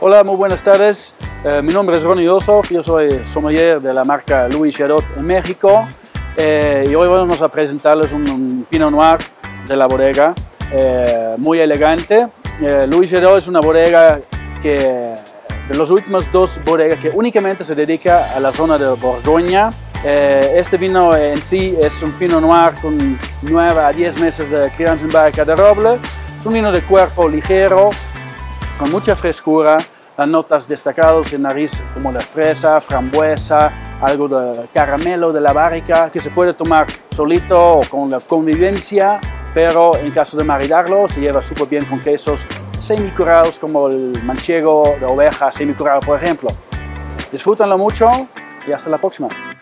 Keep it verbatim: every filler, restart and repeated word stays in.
Hola, muy buenas tardes. Eh, mi nombre es Ronnie Ossoff, yo soy sommelier de la marca Louis Jadot en México eh, y hoy vamos a presentarles un, un Pinot Noir de la bodega eh, muy elegante. Eh, Louis Jadot es una bodega que, de los últimos dos bodegas que únicamente se dedica a la zona de Borgoña. Eh, este vino en sí es un Pinot Noir con nueve a diez meses de crianza en barrica de roble. Es un vino de cuerpo ligero, con mucha frescura, las notas destacadas en nariz como de fresa, frambuesa, algo de caramelo de la barrica, que se puede tomar solito o con la convivencia, pero en caso de maridarlo se lleva súper bien con quesos semicurados como el manchego de oveja semicurado, por ejemplo. Disfrútenlo mucho y hasta la próxima.